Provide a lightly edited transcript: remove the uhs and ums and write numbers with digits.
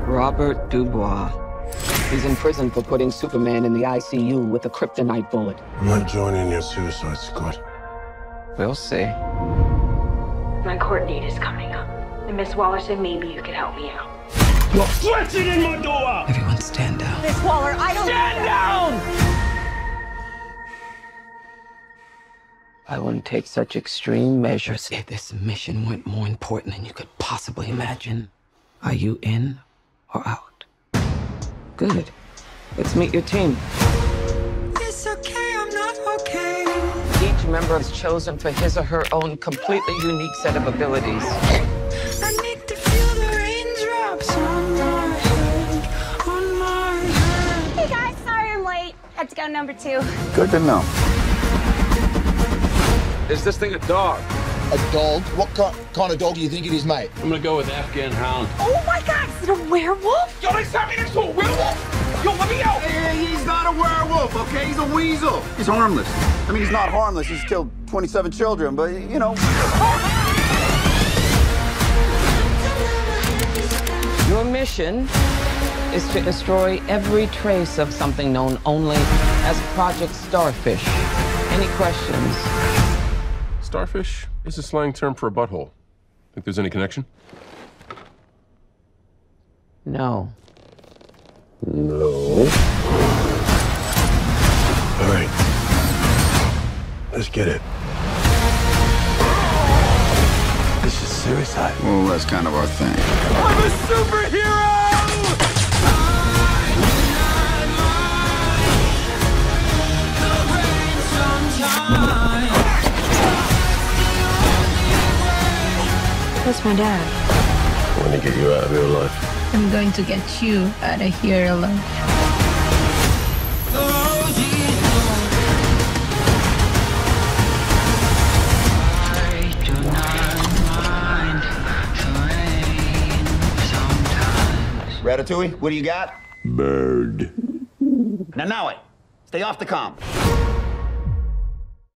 Robert Dubois. He's in prison for putting Superman in the ICU with a kryptonite bullet. I'm not joining your suicide squad. We'll see. My court date is coming up. And Miss Waller said maybe you could help me out. You're flexing in my door! Everyone stand down. Miss Waller, I don't... Stand down! I wouldn't take such extreme measures if this mission went more important than you could possibly imagine. Are you in or out? Good. Let's meet your team. It's okay, I'm not okay. Each member is chosen for his or her own completely unique set of abilities. I need to feel the raindrops on my head, on my head. Hey guys, sorry I'm late. Had to go number 2. Good to know. Is this thing a dog? A dog? What kind of dog do you think it is, mate? I'm gonna go with Afghan Hound. Oh my god, is it a werewolf? Yo, they sent me next to a werewolf! Yo, let me out! Hey, he's not a werewolf, okay? He's a weasel. He's harmless. I mean, he's not harmless. He's killed 27 children, but, you know. Your mission is to destroy every trace of something known only as Project Starfish. Any questions? Starfish is a slang term for a butthole. Think there's any connection? No. No. All right. Let's get it. This is suicide. Well, that's kind of our thing. I'm a superhero! Where's my dad? I'm gonna get you out of your life. I'm going to get you out of here alive. Ratatouille, what do you got? Bird. Now it. Stay off the comm.